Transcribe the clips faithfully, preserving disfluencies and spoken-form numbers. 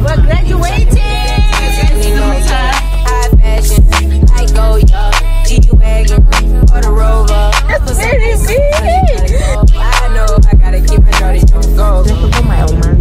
We're graduating. High fashion, I go young, G-Wagon, or the Rover. That's very big. I know I gotta keep my dirty on go. Let's go my old man.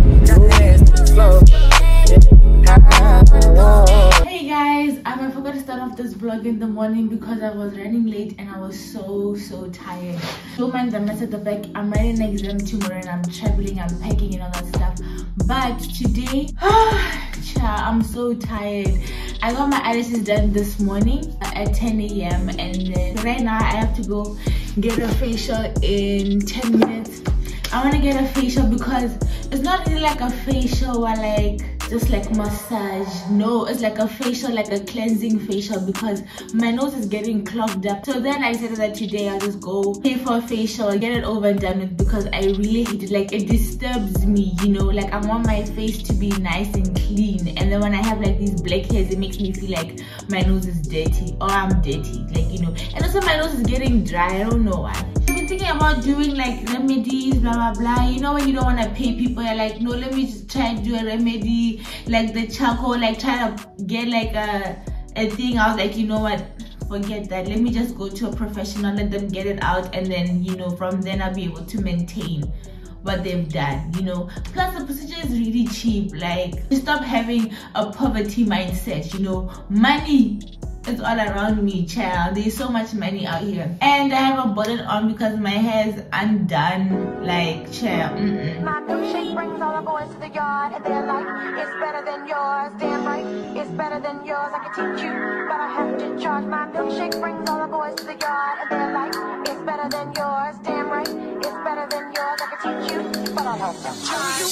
Hey guys, um, I forgot to start off this vlog in the morning because I was running late and I was so so tired. Don't mind the mess at the back. I'm writing an exam tomorrow and I'm traveling, I'm packing and all that stuff. But today, I'm so tired. I got my eyelashes done this morning at ten A M and then right now I have to go get a facial in ten minutes. I want to get a facial because it's not really like a facial where like just like massage. No, it's like a facial, like a cleansing facial because my nose is getting clogged up. So then I decided that today I'll just go pay for a facial, get it over and done with because I really hate it. Like it disturbs me, you know, like I want my face to be nice and clean, and then when I have like these black hairs it makes me feel like my nose is dirty or I'm dirty, like, you know. And also my nose is getting dry, I don't know why. I've been thinking about doing like remedies, blah blah blah. You know, when you don't want to pay people, you're like, no, let me just try and do a remedy, like the charcoal, like try to get like a a thing. I was like, you know what, forget that, let me just go to a professional, let them get it out, and then, you know, from then I'll be able to maintain what they've done, you know. Plus the procedure is really cheap. Like, stop having a poverty mindset, you know. Money is all around me, child. There's so much money out here, and I haven't bought it on because my hair is undone, like, child. Mm -mm. My milkshake brings all the boys to the yard, and they're like, it's better than yours. Damn right, it's better than yours. I can teach you, but I have to charge. My milkshake brings all the boys to the yard, and they're like, it's better than yours. Damn right, it's better than yours. I can teach you, but I have to charge.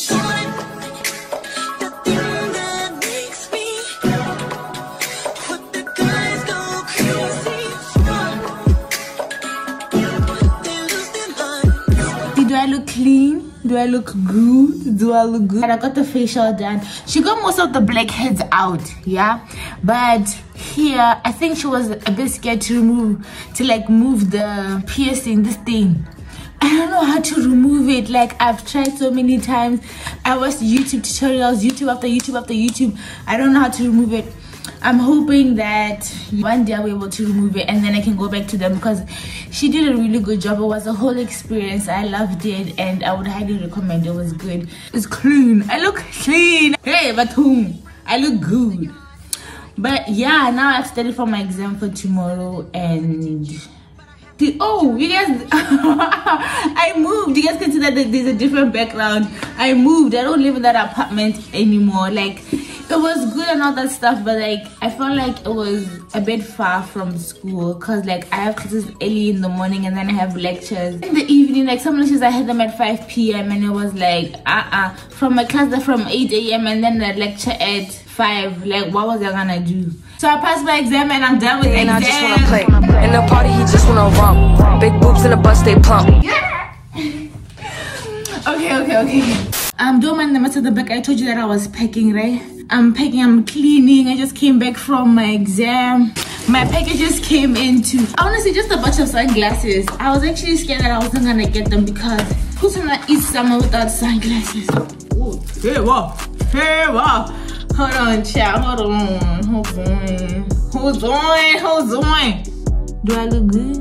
Do I look clean? Do I look good? Do I look good? And I got the facial done. She got most of the blackheads out, yeah, but here I think she was a bit scared to remove, to like move the piercing, this thing. I don't know how to remove it. Like, I've tried so many times. I watched YouTube tutorials, YouTube after YouTube after YouTube. I don't know how to remove it. I'm hoping that one day I'll be able to remove it and then I can go back to them because she did a really good job. It was a whole experience. I loved it and I would highly recommend. It was good. It's clean. I look clean. Hey, but whom? I look good. But yeah, now I've studied for my exam for tomorrow and... Oh, you guys, I moved. You guys can see that there's a different background. I moved. I don't live in that apartment anymore. Like, it was good and all that stuff, but like I felt like it was a bit far from school because like I have classes early in the morning and then I have lectures in the evening. Like some lectures I had them at five P M and it was like uh-uh from my class from eight A M and then a lecture at five. Like, what was I gonna do? So I passed my exam and I'm done with the exam. And I just wanna play. In the party he just wanna romp. Big boobs in the bus they plump. Yeah. okay, okay, okay. Um, don't mind the mess at the back. I told you that I was packing, right? I'm packing, I'm cleaning. I just came back from my exam. My package just came into, honestly, just a bunch of sunglasses. I was actually scared that I wasn't gonna get them because who's gonna eat summer without sunglasses? Oh, hey, wow, hey, wow. Hold on, child, hold on, hold on, hold on, hold on. Do I look good?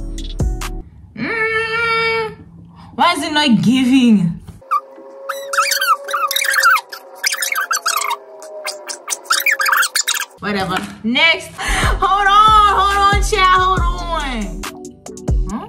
Mm, why is it not giving? Whatever. Next. Hold on, hold on, child, hold on. Huh?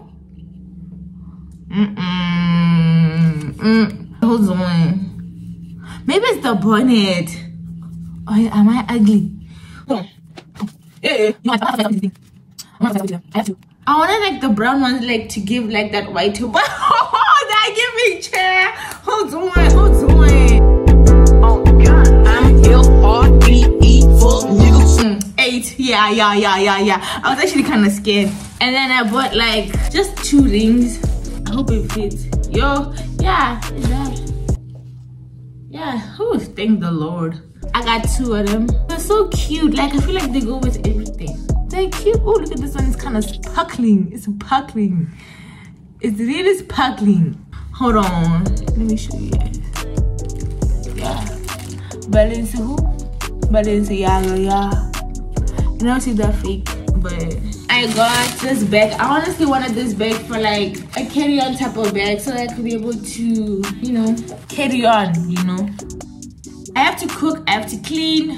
Mm-mm. Mm. Hold on. Maybe it's the bonnet. Oh, am I ugly? Hold on. Yeah, yeah. No, I have to thing. I have to. I have to. I wanted like the brown ones, like to give like that white too. But oh, that giving chair. Hold on, hold on. Oh God, I'm L R E E full niggas. Mm, eight. Yeah, yeah, yeah, yeah, yeah. I was actually kind of scared. And then I bought like just two rings. I hope it fits. Yo, yeah, is that? Yeah. Oh, thank the Lord. I got two of them. They're so cute. Like, I feel like they go with everything. They're cute. Oh, look at this one. It's kind of sparkling. It's sparkling. It's really sparkling. Hold on. Let me show you guys. Yeah. Balance who? Balenciaga, yeah. You know, see that fake, but I got this bag. I honestly wanted this bag for like a carry-on type of bag so that I could be able to, you know, carry on, you know. I have to cook, I have to clean.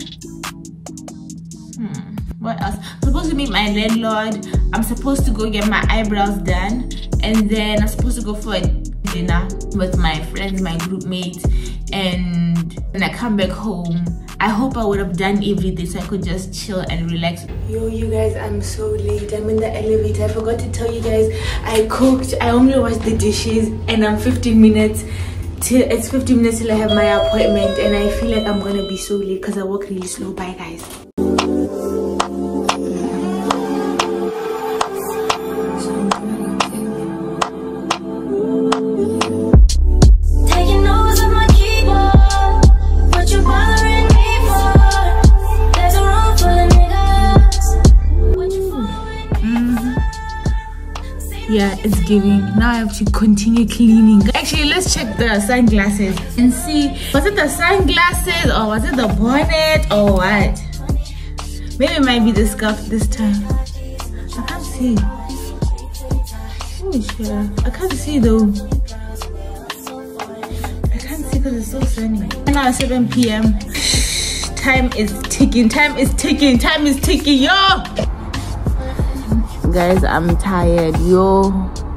Hmm, what else? I'm supposed to meet my landlord. I'm supposed to go get my eyebrows done. And then I'm supposed to go for a dinner with my friends, my group mates. And when I come back home, I hope I would have done everything so I could just chill and relax. Yo, you guys, I'm so late. I'm in the elevator. I forgot to tell you guys, I cooked. I only washed the dishes and I'm fifteen minutes till it's fifteen minutes till I have my appointment, and I feel like I'm gonna be so late because I walk really slow. Bye, guys. Yeah, it's giving. Now I have to continue cleaning. Actually, let's check the sunglasses and see, was it the sunglasses or was it the bonnet or what? Maybe it might be the scarf this time. I can't see. Oh shit, I can't see though. I can't see because it's so sunny. Now it's seven p m Time is ticking, time is ticking, time is ticking, yo! Guys, I'm tired, yo.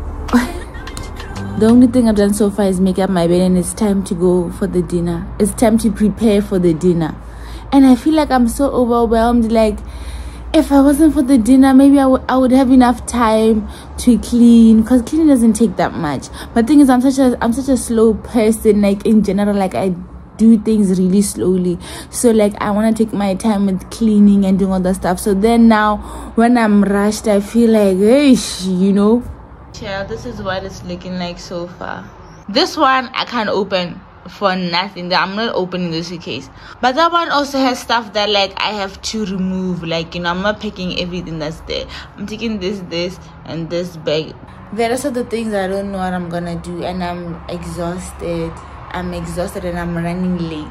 The only thing I've done so far is make up my bed, and it's time to go for the dinner. It's time to prepare for the dinner, and I feel like I'm so overwhelmed. Like, if I wasn't for the dinner, maybe I, I would have enough time to clean, because cleaning doesn't take that much. But the thing is, I'm such a I'm such a slow person. Like, in general, like I do things really slowly, so like I want to take my time with cleaning and doing all that stuff. So then now when I'm rushed, I feel like, hey, you know. Yeah, this is what it's looking like so far. This one I can't open for nothing. I'm not opening the suitcase, but that one also has stuff that like I have to remove. Like, you know, I'm not picking everything that's there. I'm taking this this and this bag. The rest of the things I don't know what I'm gonna do, and I'm exhausted. I'm exhausted and I'm running late.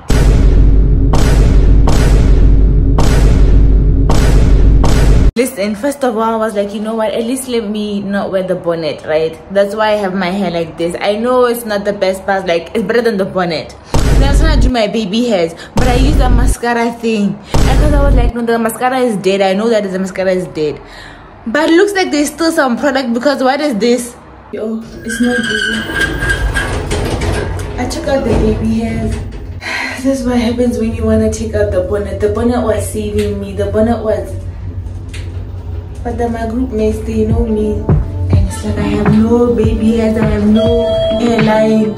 Listen, first of all, I was like, you know what, at least let me not wear the bonnet, right? That's why I have my hair like this. I know it's not the best part, like it's better than the bonnet. And I was trying to do my baby hairs, but I used a mascara thing. And because I was like, no, the mascara is dead. I know that the mascara is dead. But it looks like there's still some product, because what is this? Yo, it's not good. I took out the baby hairs. This is what happens when you want to take out the bonnet. The bonnet was saving me. The bonnet was... But then my group mates, they know me. And it's like I have no baby hairs. I have no hairline.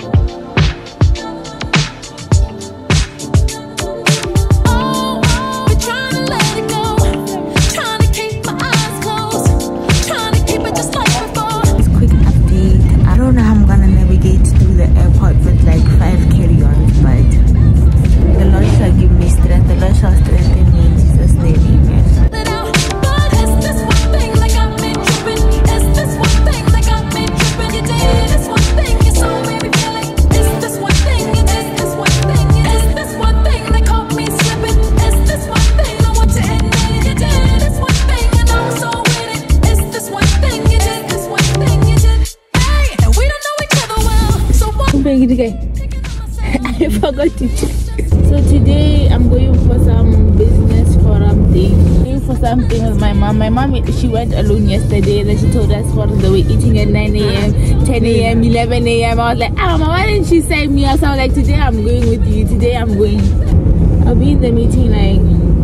I forgot to check. So today I'm going for some business forum thing. Going for something with my mom. My mom, she went alone yesterday. Then she told us what they were eating at nine A M, ten A M, eleven A M I was like, ah, mama, why didn't she send me? So I was like, today I'm going with you. Today I'm going. I'll be in the meeting like,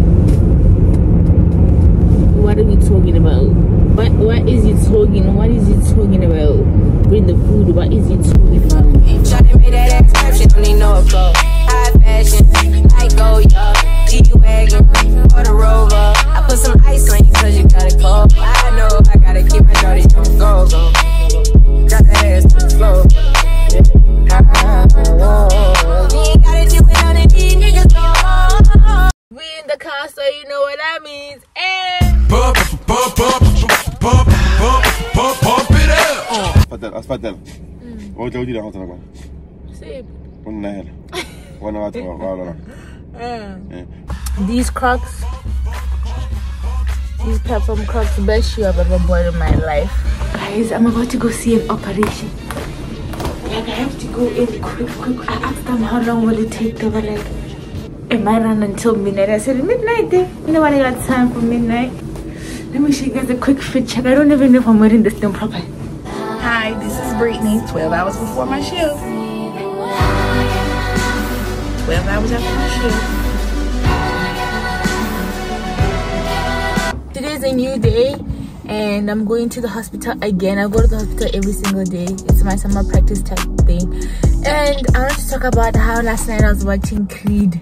what are we talking about? What What is he talking? What is he talking about? Bring the food. What is he talking about? Shawty made that ass clap, she don't need no applause. High fashion, I go, yo. G-Wagon, or the Rover. I put some ice on you cause you got it cold. I know I gotta keep my shawty on go, go. Got that ass to the floor. You ain't gotta do it on the beat, niggas go. We in the car, so you know what that means. And pump, pump, pump, pump, pump, pump, pump it up. اتفضل اتفضل. وجودي له ترى. سيب. قلنا هلا. وانا ما اتوقع ولا. Mm. Yeah. These Crocs, these platform Crocs, best shoe I've ever bought in my life. Guys, I'm about to go see an operation. Like, I have to go in quick, quick. I asked them how long will it take. They were like, it might run until midnight. I said, midnight, eh? Nobody got time for midnight. Let me show you guys a quick fit check. I don't even know if I'm wearing this thing proper. Hi, this is Brittany, twelve hours before my shift. twelve hours after my shift. Today's a new day and I'm going to the hospital again. I go to the hospital every single day. It's my summer practice type thing. And I want to talk about how last night I was watching Creed.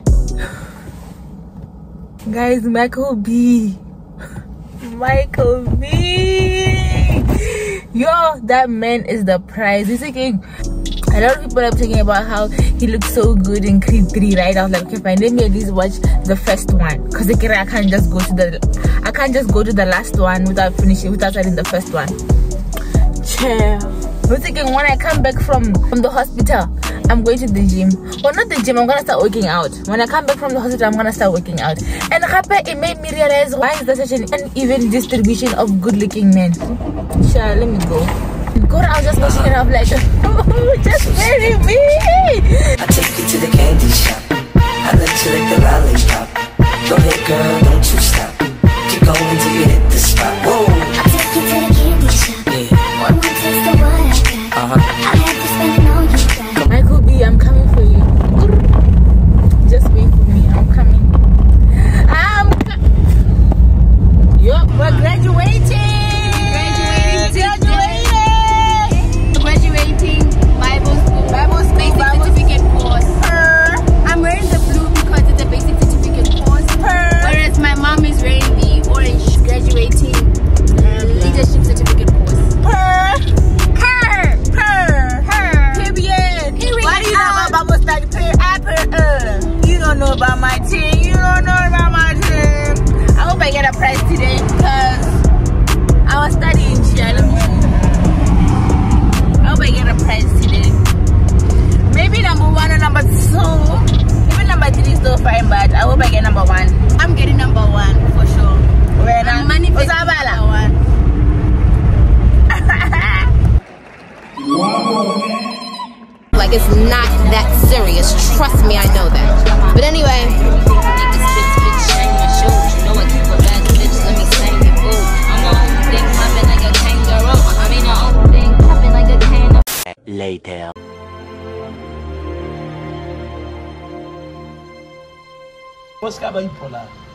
Guys, Michael B. Michael B. Yo, that man is the prize. He's thinking, a lot of people are talking about how he looks so good in Creed three, right? I was like, okay, fine, let me at least watch the first one, because I can't just go to the I can't just go to the last one without finishing, without starting the first one. Chill. I'm thinking when I come back from from the hospital, I'm going to the gym. Well, not the gym, I'm gonna start working out. When I come back from the hospital, I'm gonna start working out. And it made me realize, why is there such an uneven distribution of good-looking men? Sure, let me go. God, I was just watching it, I'm like, oh, just marry me. I take you to the candy shop. I let you lick the lollipop. Go ahead, girl, don't you stop. Keep going till you hit the spot. Whoa. I'll take you to the candy shop. Yeah. One more taste of what I got. Uh-huh. I have to spend all you got. Michael B, I'm coming for you. Just wait for me, I'm coming. I'm co Yup, we're graduating. Graduating Bible school. Bible school. Basic Bible certificate course. Her. I'm wearing the blue because it's a basic certificate course. Her. Whereas my mom is wearing the orange. Graduating um, leadership certificate course. Her. Her. Her. Her. Period. Period. Why do you know about Bible study? Per, I per, uh. You don't know about my team. You don't know about my team. I hope I get a prize today because I was studying here. Let me show you. I hope I get a prize today. Maybe number one or number two. Maybe number three is still fine, but I hope I get number one. I'm getting number one for sure. When I'm manifesting number one. Like, it's not that serious. Trust me, I know that. But anyway. Later. What's up, bipolar?